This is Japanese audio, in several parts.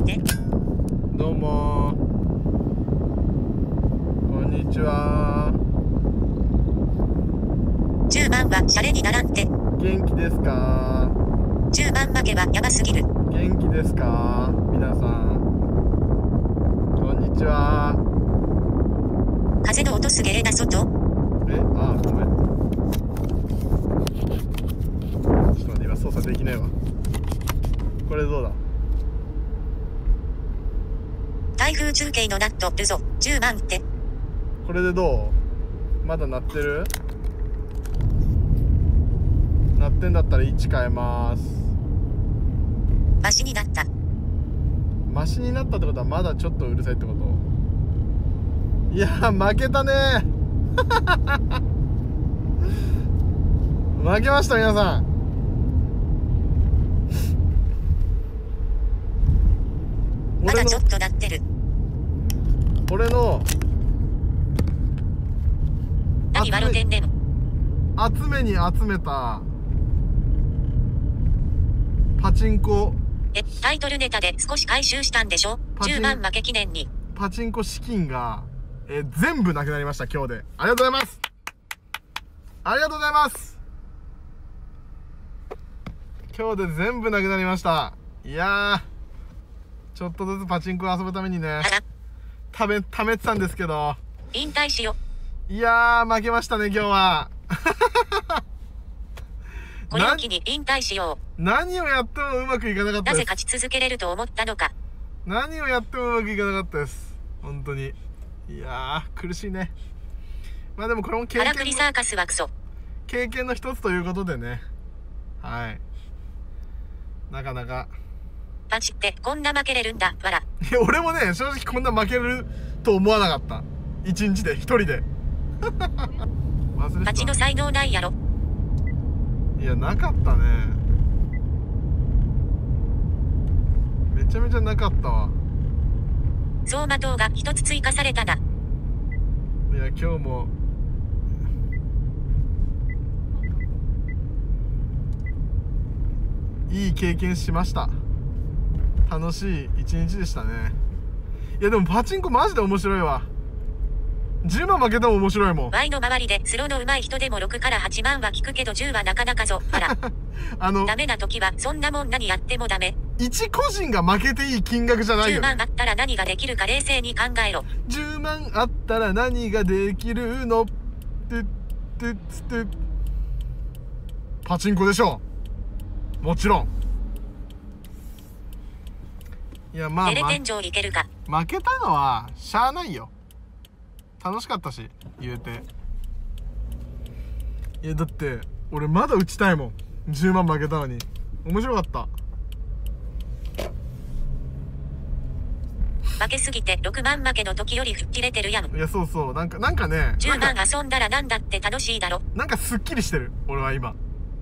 ってどうもこんにちは。 10万はシャレにならんて。 元気ですか？ 10万負けはやばすぎる。 元気ですか皆さん。こんにちは。 風の音すげえな外。 ごめん。ちょっと待って、今操作できないわ。これどうだ？ 台風中継のナットるぞ10万って。 これでどう？まだ鳴ってる？鳴ってんだったら位置変えます。 マシになった。 マシになったってことはまだちょっとうるさいってこと？いや負けたね負けました皆さん。 まだちょっと鳴ってる。 俺の何笑ってんねん。 集めに集めたパチンコタイトルネタで少し回収したんでしょ。10万負け記念にパチンコ資金が、全部なくなりました今日で。ありがとうございます。ありがとうございます。今日で全部なくなりました。いやーちょっとずつパチンコを遊ぶためにね貯めてたんですけど、 引退しよ。 いやー負けましたね今日はこれを機に引退しよう。何をやってもうまくいかなかったです。 なぜ勝ち続けれると思ったのか。 何をやってもうまくいかなかったです本当に。いやー苦しいね。まあでもこれも経からくりサーカスはクソ。 経験の一つということでね。はい、なかなかパチってこんな負けれるんだわら。 いや俺もね正直こんな負けると思わなかった。一日で一人で忘れてた。 パチの才能ないやろ。 いやなかったね。めちゃめちゃなかったわ。 走馬灯が一つ追加されたな。 いや今日もいい経験しました。楽しい一日でしたね。いやでもパチンコマジで面白いわ。10万負けても面白いもん。 Y の周りでスローの上手い人でも6から8万は聞くけど10はなかなかぞあらダメな時はそんなもん何やってもダメ。 一個人が負けていい金額じゃないよね。 10万あったら何ができるか冷静に考えろ。 10万あったら何ができるのってパチンコでしょもちろん。いやまあテレ天井いけるか。 負けたのはしゃあないよ。楽しかったし言うて。いやだって俺まだ打ちたいもん。10万負けたのに面白かった。 負けすぎて6万負けの時より吹っ切れてるやん。 いやそうそうなんかね 10万遊んだらなんだって楽しいだろ。 なんかすっきりしてる俺は今。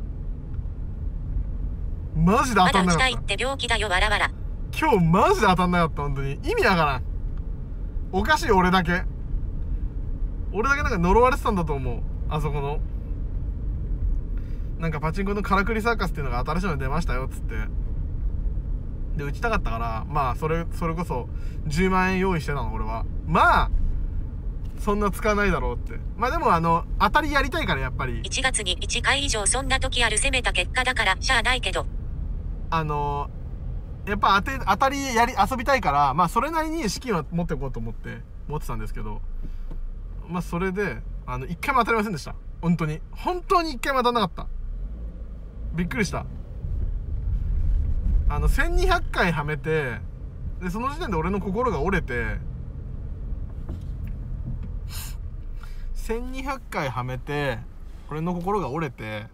マジで当たんなかった。 まだ打ちたいって病気だよわらわら。 今日マジで当たんなかった本当に。意味わからん。おかしい俺だけなんか呪われてたんだと思う。あそこのなんかパチンコのからくりサーカスっていうのが新しいの出ましたよっつってで打ちたかったから、まあそれこそ10万円用意してたの俺は。まあそんな使わないだろうって。まあでも当たりやりたいからやっぱり 1月に1回以上そんな時ある攻めた結果だからしゃあないけど、 やっぱ当たり遊びたいから、まあそれなりに資金は持っていこうと思ってたんですけど、まあそれで1回も当たりませんでした。本当に1回も当たんなかった。びっくりした。1200回はめてでその時点で俺の心が折れて、1200回はめて俺の心が折れて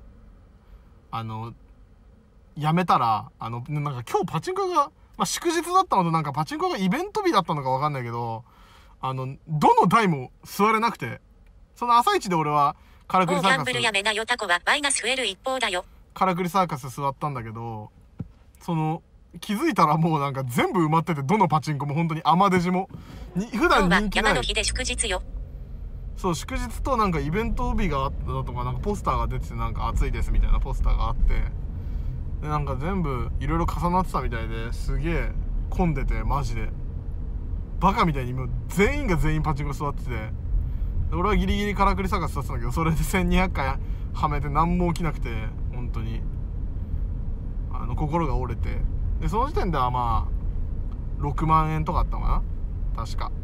やめたらなんか今日パチンコが、まあ、祝日だったのとなんかパチンコがイベント日だったのか分かんないけどどの台も座れなくて、その朝一で俺はからくりサーカス、 ギャンブルやめなよタコはマイナス増える一方だよ。 からくりサーカス座ったんだけど、気づいたらもうなんか全部埋まってて、どのパチンコも本当にアマデジも普段人気ない。 山の日で祝日よ。 そう祝日となんかイベント日があったとかなんかポスターが出てて、なんか暑いですみたいなポスターがあって、でなんか全部いろいろ重なってたみたいで、すげえ混んでて、マジでバカみたいにもう全員が全員パチンコ座ってて、俺はギリギリからくりサーカス座ってたんだけど、それで1200回はめて何も起きなくて、本当に心が折れて、でその時点ではまあ6万円とかあったのかな確か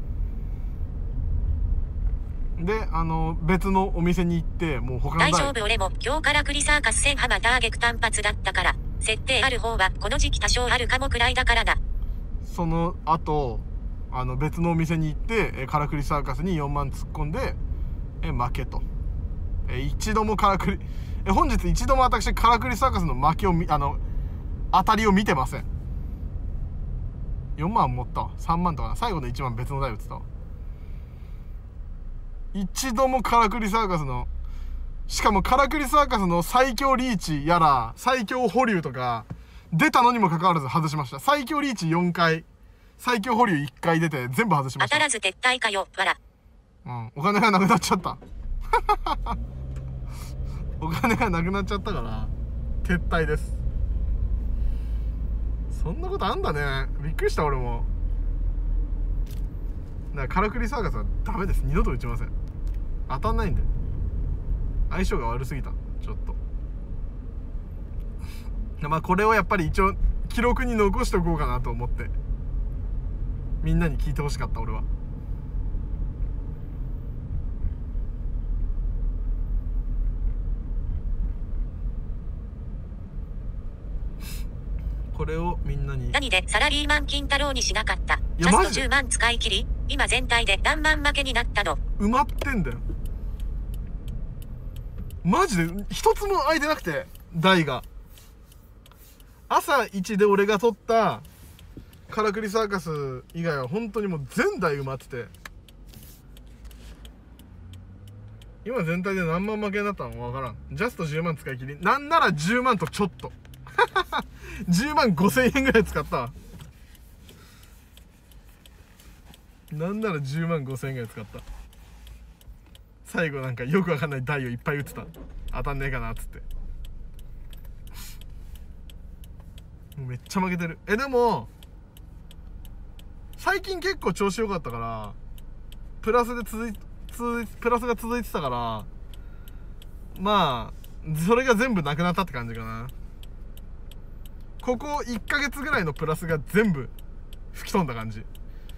で。別のお店に行って、もう他の大丈夫、俺も今日からクリサーカス1000ハマターゲク単発だったから、設定ある方はこの時期多少あるかもくらいだからな。 その後別のお店に行って、カラクリサーカスに4万突っ込んで、負けと。一度もカラクリ本日一度も私カラクリサーカスの負けを当たりを見てません。4万持ったわ。3万とかな。最後の1万別の台打ってたわ。一度もカラクリサーカスの、しかもカラクリサーカスの最強リーチやら最強保留とか出たのにもかかわらず外しました。最強リーチ4回、最強保留1回出て全部外しました。 当たらず撤退かよ、わら。 お金がなくなっちゃったお金がなくなっちゃったから撤退です。そんなことあんだね。びっくりした俺も。だからカラクリサーカスはダメです。二度と打ちません。当たんないんで。相性が悪すぎた。ちょっとまあこれをやっぱり一応記録に残しておこうかなと思って、みんなに聞いてほしかった。俺はこれをみんなに。 何でサラリーマン金太郎にしなかった。ジャスト10万使い切り、今全体で何万負けになったの。 埋まってんだよマジで。一つも空いてなくて、台が。朝一で俺が取ったカラクリサーカス以外は本当にもう全台埋まってて、今全体で何万負けになったのか分からん。ジャスト10万使い切り、なんなら10万とちょっと10万5000円ぐらい使ったわ。なんなら10万5000円ぐらい使った。最後なんかよくわかんない台をいっぱい打ってた。当たんねえかなっつって。めっちゃ負けてる。でも最近結構調子良かったから、プラスが続いてたから、まあそれが全部なくなったって感じかな。ここ1ヶ月ぐらいのプラスが全部吹き飛んだ感じ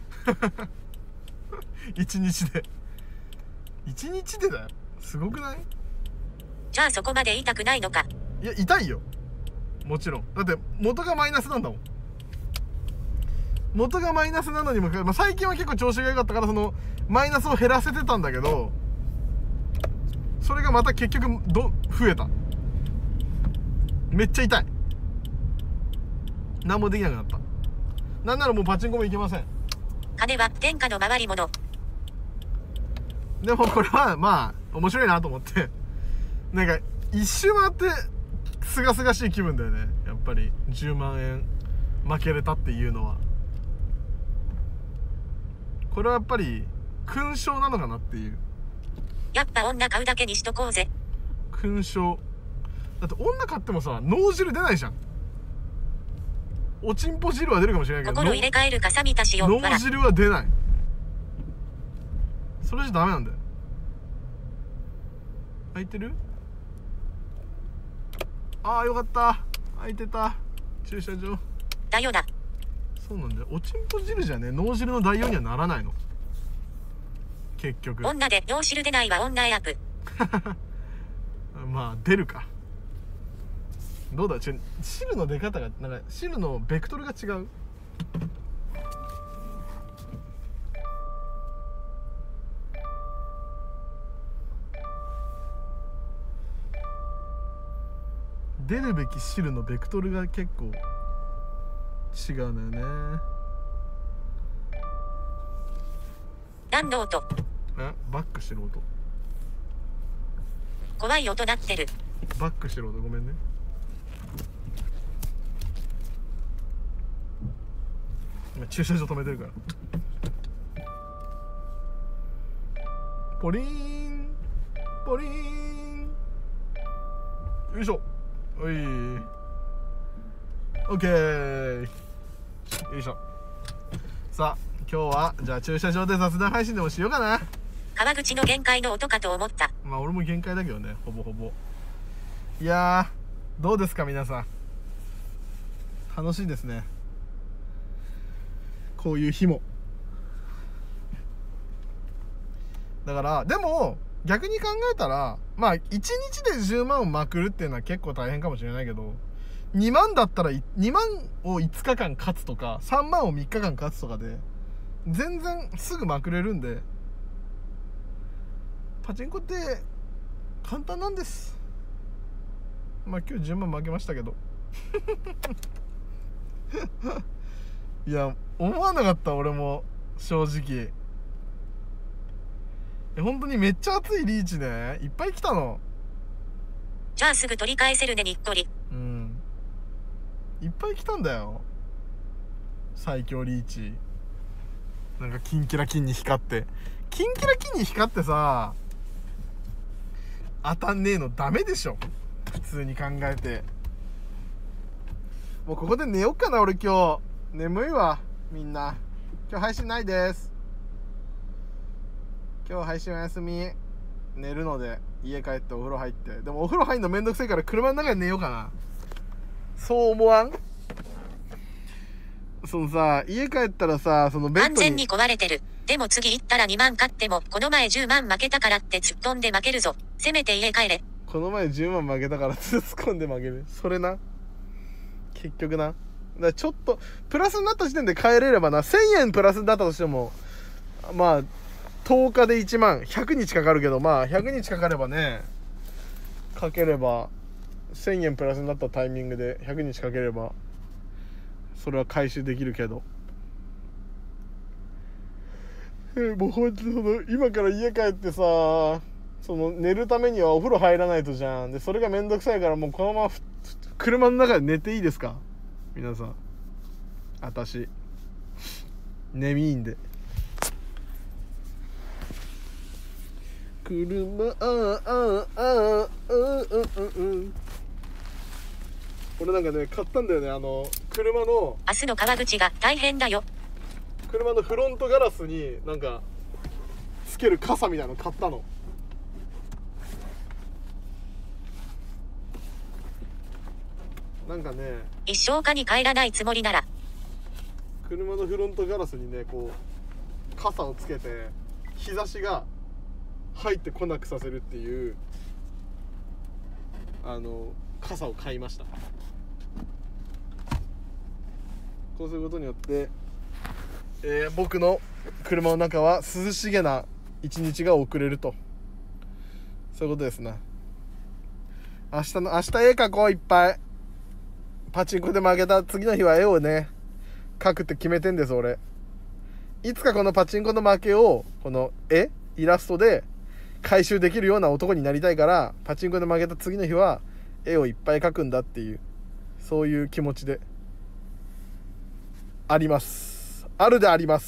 1日でだよ。すごくない？ じゃあそこまで痛くないのか。 いや痛いよ、もちろん。だって元がマイナスなんだもん。元がマイナスなのにもかかわらず、最近は結構調子が良かったからそのマイナスを減らせてたんだけど、それがまた結局増えた。めっちゃ痛い。何もできなくなった。なんならもうパチンコも行けません。 金は天下の回り物。 でもこれはまあ面白いなと思って、なんか一周回ってすがすがしい気分だよね。やっぱり10万円負けれたっていうのは、これはやっぱり勲章なのかなっていう。 やっぱ女買うだけにしとこうぜ。 勲章だって、女買ってもさ脳汁出ないじゃん。おちんぽ汁は出るかもしれないけど、 心入れ替えるかさみたしよ。 脳汁は出ない。それじゃダメなんだよ。空いてる？ああよかった、空いてた。駐車場だよな。 そうなんだよ。おちんぽ汁じゃね、脳汁の代用にはならないの結局。 女で脳汁出ないは女エアプまあ出るか。どうだ、汁の出方がなんか汁のベクトルが違う。出るべき汁のベクトルが結構違うんだよね。 何の音？ バックしろ音。 怖い音鳴ってる。 バックしろ音、ごめんね。今駐車場止めてるから。ポリーンポリーン、よいしょ。おい、オッケー。 よいしょ。さあ今日はじゃあ駐車場で雑談配信でもしようかな。 川口の限界の音かと思った。 まあ俺も限界だけどね、ほぼほぼ。いやーどうですか皆さん、楽しいですねこういう日も。だからでも逆に考えたら、まあ1日で10万をまくるっていうのは結構大変かもしれないけど、2万だったら2万を5日間勝つとか3万を3日間勝つとかで全然すぐまくれるんで、パチンコって簡単なんです。まあ今日10万負けましたけどいや思わなかった、俺も正直。本当にめっちゃ熱いリーチね、いっぱい来たの。 じゃあすぐ取り返せるね、にっこり。 うん、いっぱい来たんだよ最強リーチ。なんかキンキラキンに光って、キンキラキンに光ってさ当たんねえのダメでしょ普通に考えて。もうここで寝よっかな俺、今日眠いわ。みんな今日配信ないです。今日配信お休み。寝るので家帰ってお風呂入って、でもお風呂入るのめんどくせえから車の中で寝ようかな。そう思わん？そのさ、家帰ったらさ、そのベッドに完全に壊れてる。でも次行ったら2万勝ってもこの前10万負けたからって突っ込んで負けるぞ。せめて家帰れ。 この前10万負けたから突っ込んで負ける。それな。結局な。だからちょっとプラスになった時点で帰れればな、1000円プラスになったとしてもまあ10日で1万、100日かかるけど、まあ100日かかればね、かければ1000円プラスになったタイミングで100日かければそれは回収できるけど、もうほんとその今から家帰ってさ、その寝るためにはお風呂入らないとじゃん。でそれがめんどくさいから、もうこのまま車の中で寝ていいですか皆さん。私寝みいんで。車俺なんかね買ったんだよね、車の明日の川口が大変だよ。 車のフロントガラスになんかつける傘みたいなの買ったの。なんかね、 一生家に帰らないつもりなら車のフロントガラスにねこう傘をつけて日差しが入ってこなくさせるっていう傘を買いました。こうすることによって、僕の車の中は涼しげな一日が送れると、そういうことですね。明日絵描こう。いっぱいパチンコで負けた次の日は絵をね描くって決めてんです俺。いつかこのパチンコの負けをこのイラストで回収できるような男になりたいから、パチンコで負けた次の日は絵をいっぱい描くんだっていう、そういう気持ちであります。あります。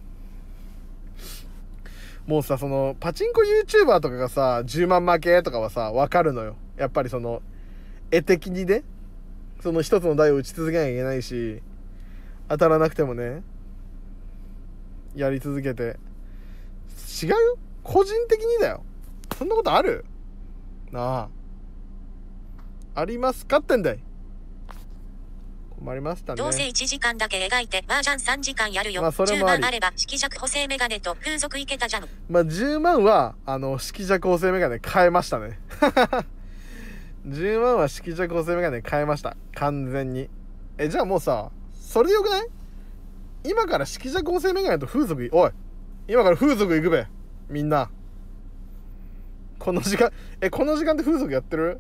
もうさ、そのパチンコ YouTuber とかがさ10万負けとかはさ分かるのよ。やっぱりその絵的にね、その一つの台を打ち続けなきゃいけないし、当たらなくてもねやり続けて。違うよ、個人的にだよ。そんなことある？なあ、ありますかってんだい。困りましたね。 どうせ1時間だけ描いて麻雀3時間やるよ。 まあそれもあり。 10万あれば色弱補正メガネと風俗いけたじゃん。 まあ10万は色弱補正メガネ変えましたね10万は色弱補正メガネ変えました完全に。じゃあもうさ、それでよくない？今から色弱補正メガネと風俗今から風俗行くべみんな。この時間って風俗やってる？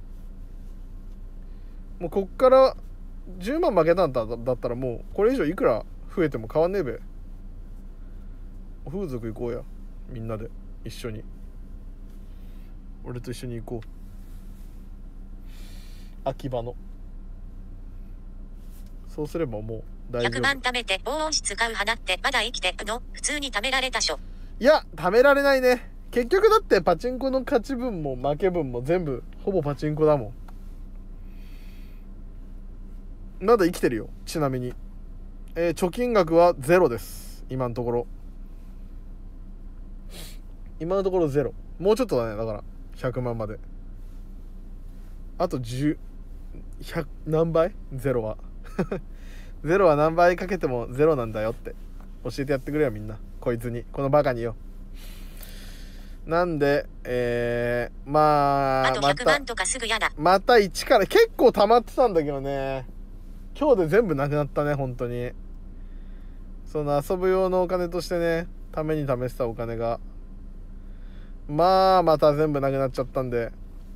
もうこっから10万負けたんだったらもうこれ以上いくら増えても変わんねえべ。風俗行こうや、みんなで一緒に。俺と一緒に行こう、秋葉の。そうすればもう大丈夫。 100万貯めて防音室買う花ってまだ生きてるの？普通に貯められたしょ。 いや貯められないね。結局だってパチンコの勝ち分も負け分も全部ほぼパチンコだもん。まだ生きてるよ。ちなみに貯金額はゼロです。今のところゼロ。もうちょっとだね。だから100万まであと100何倍ゼロはゼロは何倍かけてもゼロなんだよって教えてやってくれよ、みんな。こいつに、このバカによ。なんでまああと100万とかすぐやだ。 また1から結構溜まってたんだけどね、今日で全部なくなったね。本当にその遊ぶ用のお金としてね、ために貯めてたお金がまた全部なくなっちゃったんで、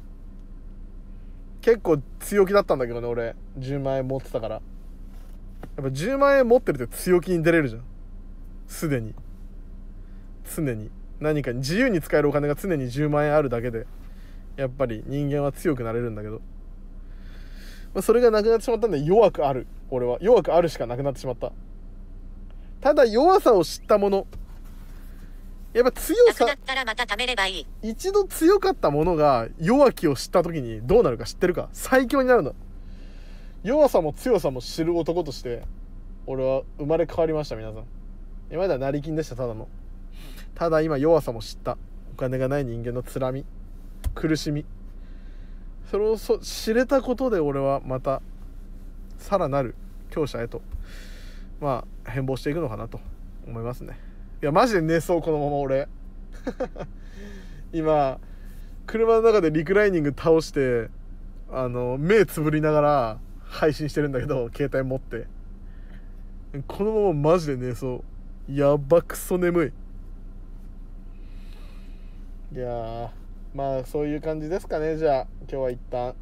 結構強気だったんだけどね。俺10万円持ってたから、やっぱ10万円持ってるって強気に出れるじゃん。すでに常に何かに自由に使えるお金が常に10万円あるだけで、やっぱり人間は強くなれるんだけど、それがなくなってしまったんで、弱くある。俺は弱くあるしかなくなってしまった。ただ弱さを知ったもの、やっぱ強さ、 なくなったらまた貯めればいい。 一度強かったものが弱気を知った時にどうなるか知ってるか。最強になるの。弱さも強さも知る男として俺は生まれ変わりました。皆さん、今までは成金でした。ただ今弱さも知った。お金がない人間のつらみ、苦しみ、それを知れたことで俺はまたさらなる強者へと変貌していくのかなと思いますね。いやマジで寝そう、このまま俺今車の中でリクライニング倒して目つぶりながら配信してるんだけど、携帯持って、このままマジで寝そう。やばくそ眠い。いやそういう感じですかね。じゃあ今日は一旦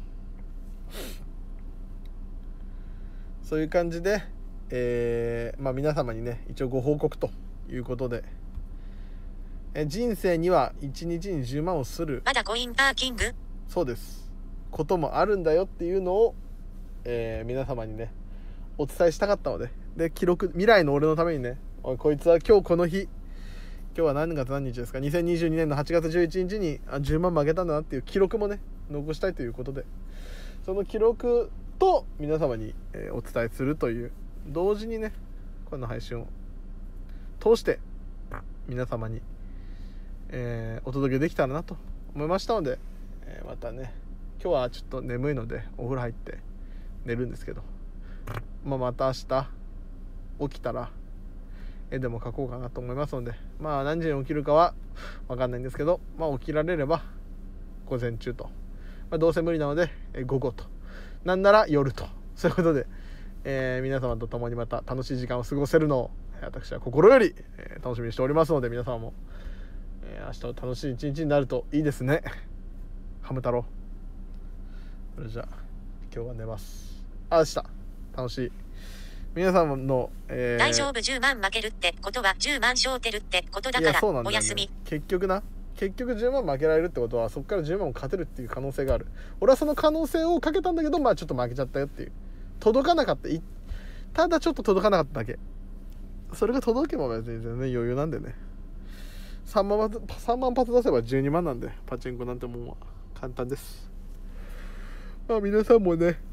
そういう感じで皆様にね一応ご報告ということで、人生には1日に10万をする、 まだコインパーキング、 そうですこともあるんだよっていうのを、皆様にねお伝えしたかったので、記録、未来の俺のためにね、こいつは今日この日、今日は何月何日ですか、2022年の8月11日に10万負けたんだなっていう記録もね残したいということで、その記録と皆様に、お伝えするという同時にね、この配信を通して皆様に、お届けできたらなと思いましたので、またね、今日はちょっと眠いのでお風呂入って寝るんですけど、また明日起きたら絵でも描こうかなと思いますので、何時に起きるかは分かんないんですけど、起きられれば午前中と、どうせ無理なので午後と、なんなら夜と、そういうことで、皆様と共にまた楽しい時間を過ごせるのを私は心より、楽しみにしておりますので、皆様も、明日は楽しい一日になるといいですね。ハム太郎。それじゃあ今日は寝ます。明日楽しい皆様の、 大丈夫、10万負けるってことは10万勝てるってことだから、お休み。 結局10万負けられるってことは、そこから10万も勝てるっていう可能性がある。俺はその可能性をかけたんだけど、ちょっと負けちゃったよっていう、届かなかった、ただちょっと届かなかっただけ。それが届けば別に全然余裕なんでね。3万発出せば12万なんで、パチンコなんてもんは簡単です。皆さんもね、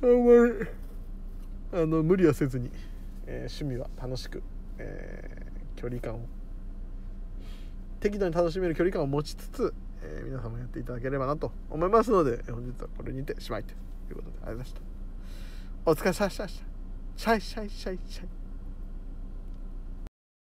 無理はせずに、趣味は楽しく、距離感を適度に楽しめる距離感を持ちつつ、皆さんもやっていただければなと思いますので、本日はこれにてしまいということで、ありがとうございました。お疲れ様でした。シャイシャイシャイシャイ。